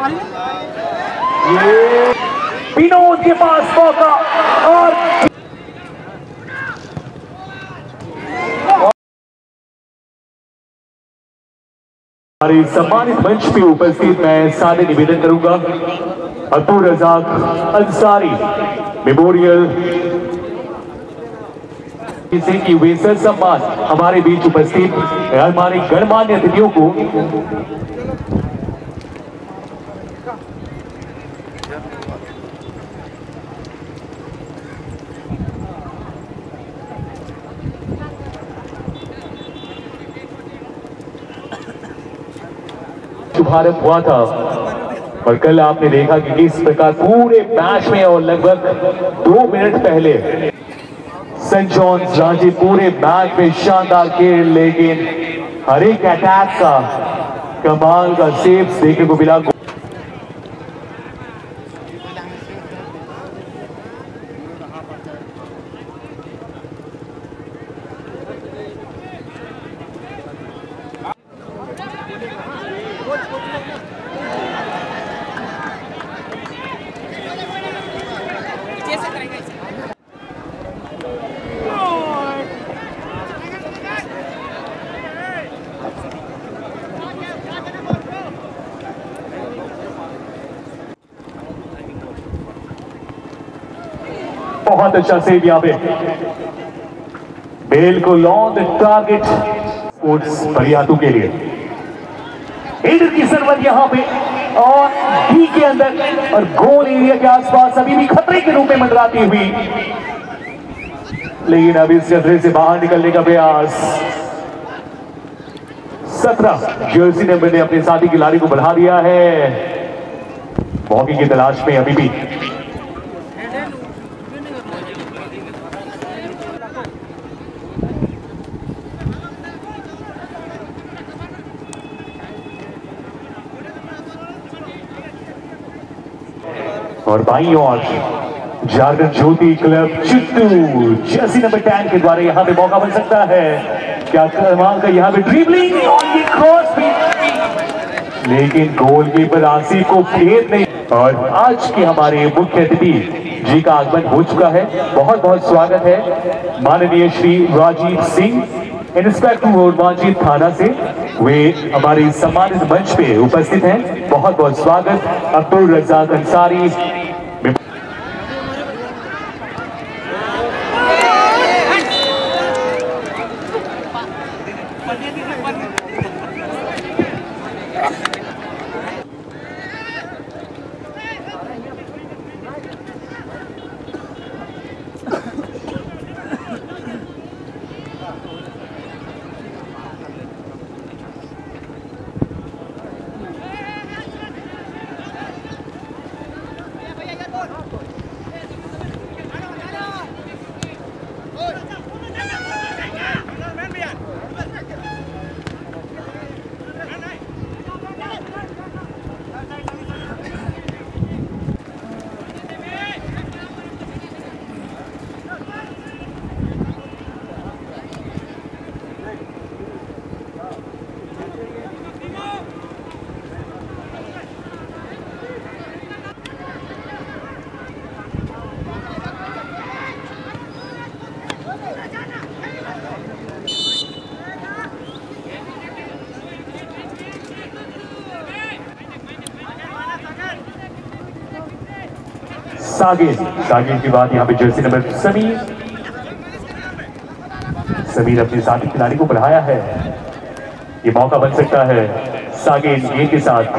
ये विनोद के पास मौका और हमारे सम्मानित मंच पे उपस्थित मैं सादे निवेदन करूंगा अब्दुल रज़ाक अंसारी मेमोरियल से कि वे सर सम्मान हमारे बीच उपस्थित हमारे गणमान्य अतिथियों को शुभारंभ हुआ था और कल आपने देखा कि किस प्रकार पूरे मैच में और लगभग 2 मिनट पहले सेंट जॉन्स रांची पूरे मैच में शानदार खेल, लेकिन हर एक अटैक का कमाल का सेव देखने को मिला। बहुत अच्छा सेव यहाँ पे, बिल्कुल on the target sports Pariyatu के लिए। इधर की सरवत यहाँ पे और डी के अंदर और गोल एरिया के आसपास अभी भी खतरे के रूप में मंडराती हुई, लेकिन अभी इस खतरे से बाहर निकलने का प्रयास 17 जर्सी नंबर ने अपने साथी खिलाड़ी को बढ़ा दिया है। मौके की तलाश में अभी भी और बाईं ओर Jharkhand Jyoti club Chittu jersey number 10 के द्वारा यहां पे मौका मिल सकता है। क्या कमाल का यहां पे ड्रिबलिंग और ये क्रॉस भी, लेकिन गोलकीपर आसिफ को भेद नहीं। और आज के हमारे मुख्य अतिथि जी का आगमन हो चुका है। बहुत बहुत स्वागत है माननीय श्री राजीव सिंह, इंस्पेक्टर रोडमांझी थाना से, वे हमारे सम्मानित मंच पे उपस्थित हैं। बहुत बहुत स्वागत अब्दुल रज़ाक अंसारी। सागिर की बात यहाँ पे जर्सी नंबर समीर अपने साथी खिलाड़ी को बढ़ाया है। ये मौका बन सकता है सागिर गेंद के साथ।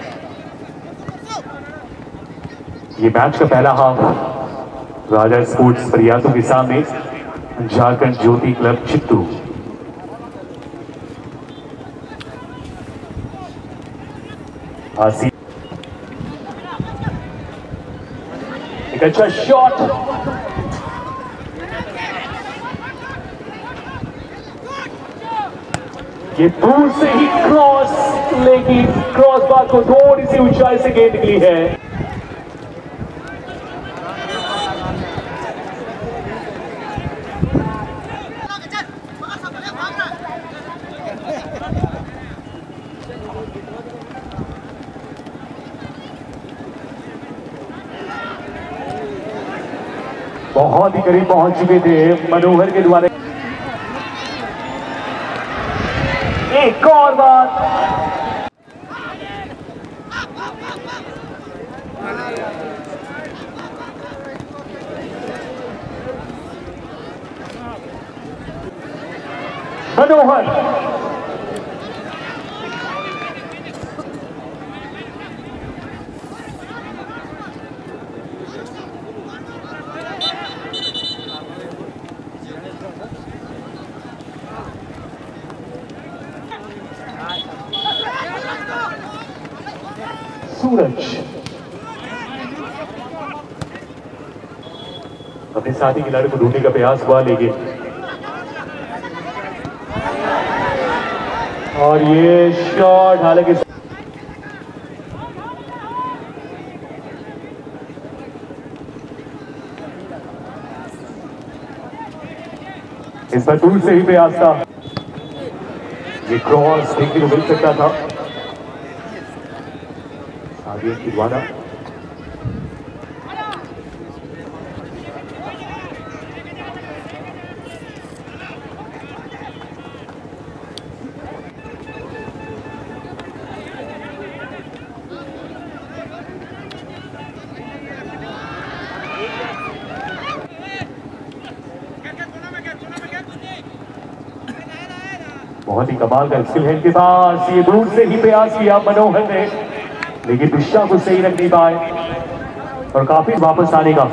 ये मैच का पहला हाफ राजा स्पोर्ट्स परियातू के सामने झारखंड ज्योति क्लब चित्तू। आसिफ एक अच्छा शॉट, ये दूर से ही क्रॉस, लेकिन क्रॉस बार को थोड़ी सी ऊंचाई से गेंद निकली है। बहुत ही करीब पहुंच चुके थे मनोहर के द्वारा। एक और बात, मनोहर सूरज अपने साथी खिलाड़ी को ढूंढने का प्रयास हुआ, लेकिन और ये शॉट हालांकि इस पर दूर से ही प्रयास था। ये क्रॉस देखने को मिल सकता था सादिया की द्वारा। बहुत ही कमाल का स्किल है इनके पास। ये दूर से ही प्रयास किया मनोहर ने, लेकिन दिशा को सही रख नहीं पाए और काफी वापस आने का।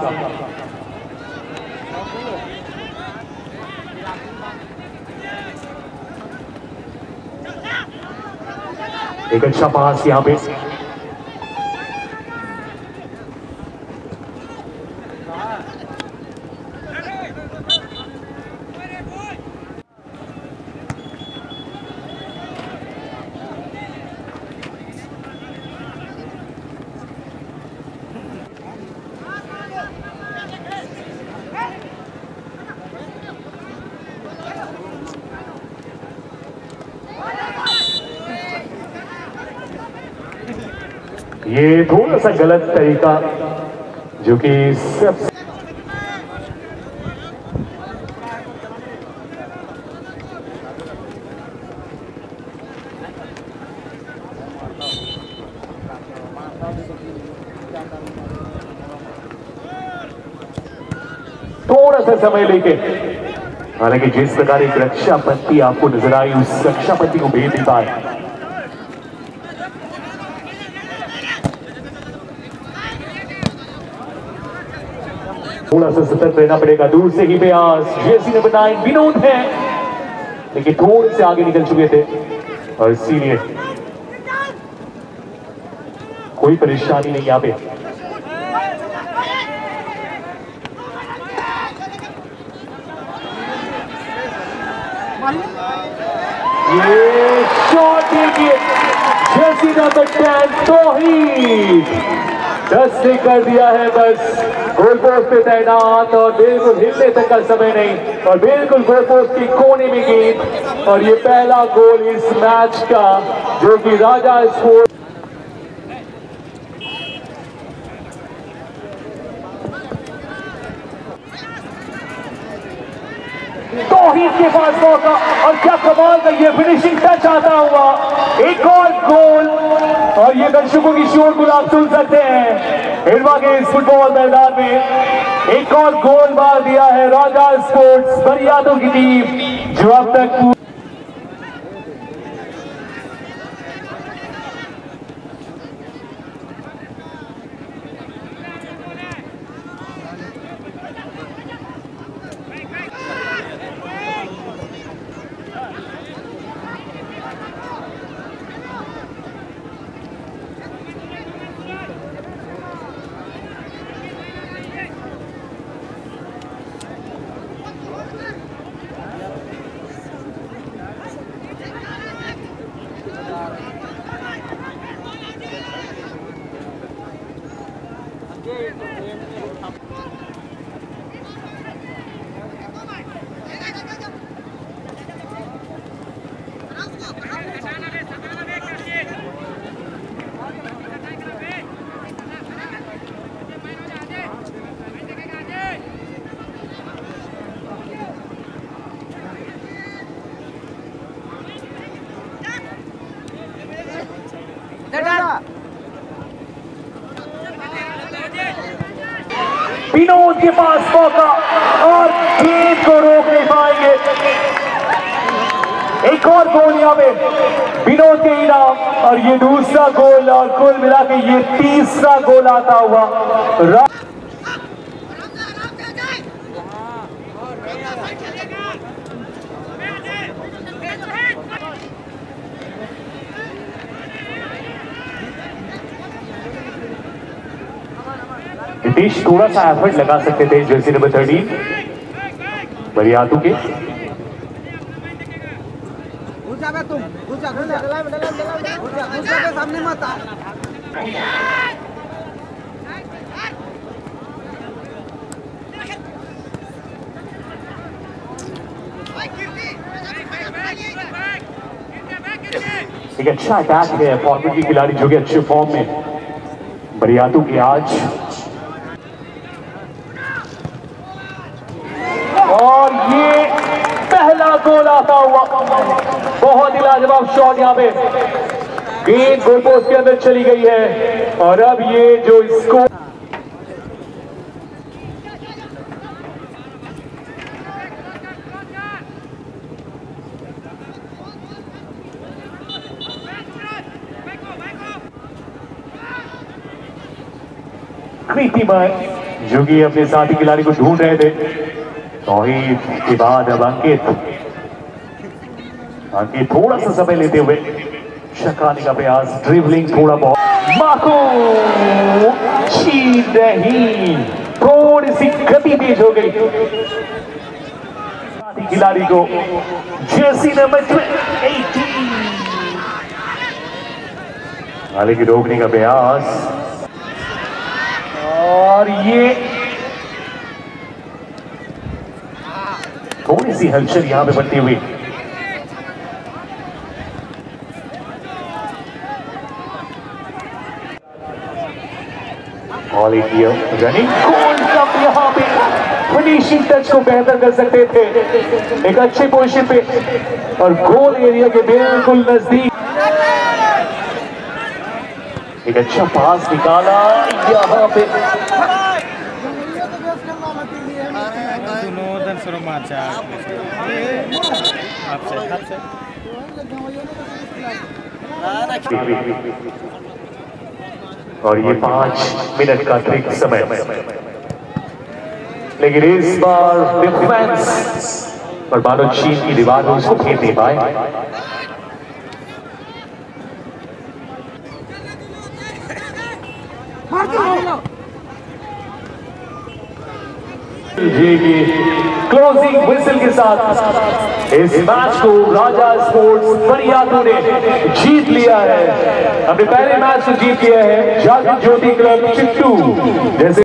एक अच्छा पास यहां पे, ये थोड़ा सा गलत तरीका जो कि सब थोड़ा सा समय लेके, हालांकि जिस प्रकार एक रक्षा पट्टी आपको नजर आई उस रक्षा पट्टी को भेज नहीं पाए। थोड़ा सा सतर्क रहना पड़ेगा। दूर से ही प्रयास, जर्सी नंबर 9 विनोद है, लेकिन थोड़े से आगे निकल चुके थे और इसीलिए कोई परेशानी नहीं यहाँ पे। ये शॉट देखिए, जर्सी नंबर 10 तौहीद 10 ने कर दिया है बस। गोल पोस्ट पे तैनात और बिल्कुल हिलने तक का समय नहीं और बिल्कुल गोल पोस्ट की कोने में गेंद और ये पहला गोल इस मैच का जो कि राजा स्पोर्ट्स तौहीद के पास मौका और क्या कमाल का ये फिनिशिंग टच आता हुआ। एक और गोल और ये दर्शकों की शोर आप सुन सकते हैं हिलवा के इस फुटबॉल मैदान में। एक और गोल मार दिया है राजा स्पोर्ट्स बरियातों की टीम जो अब तक विनोद के पास मौका और गेंद को रोक नहीं पाएंगे। एक और गोल यहाँ पे विनोद के इनाम और ये दूसरा गोल और कुल मिला के ये तीसरा गोल आता हुआ। नितीश थोड़ा सा एफर्ट लगा सकते थे जर्सी नंबर 13 बरियातू के। सामने मत आ। एक अच्छा अटैक है फॉर्मेट की खिलाड़ी जो कि अच्छे फॉर्म में बरियातू की आज। और ये पहला गोल आता हुआ, बहुत ही लाजवाब शॉट यहाँ पे, गेंद गोल पोस्ट के अंदर चली गई है। और अब ये जो स्कोर कृतिमान जो कि अपने साथी खिलाड़ी को ढूंढ रहे थे, तौहीद के बाद अब अंकित थोड़ा सा समय लेते हुए शकाने का प्रयास, ड्रिबलिंग थोड़ा बहुत माको छीन नहीं, थोड़ी सी गति तेज हो गई साथी खिलाड़ी को। जर्सी नंबर 18 हालांकि रोकने का प्रयास और ये थोड़ी सी हलचल यहां पे बनती हुई। और एक रनिंग गोल कप यहां पे फिनिशिंग टच को बेहतर कर सकते थे, एक अच्छे पोजीशन पे और गोल एरिया के बिल्कुल नजदीक एक अच्छा पास निकाला यहां पे। और ये 5 मिनट का ट्रिक समय, लेकिन इस बार डिफेंस पर बालो चीन की दीवार में उसको फेंक नहीं पाए। जी की क्लोजिंग विसल के साथ इस मैच को राजा स्पोर्ट्स बरियातू ने जीत लिया है। अपने पहले मैच को जीत लिया है झारखंड ज्योति क्लब चित्तू। जैसे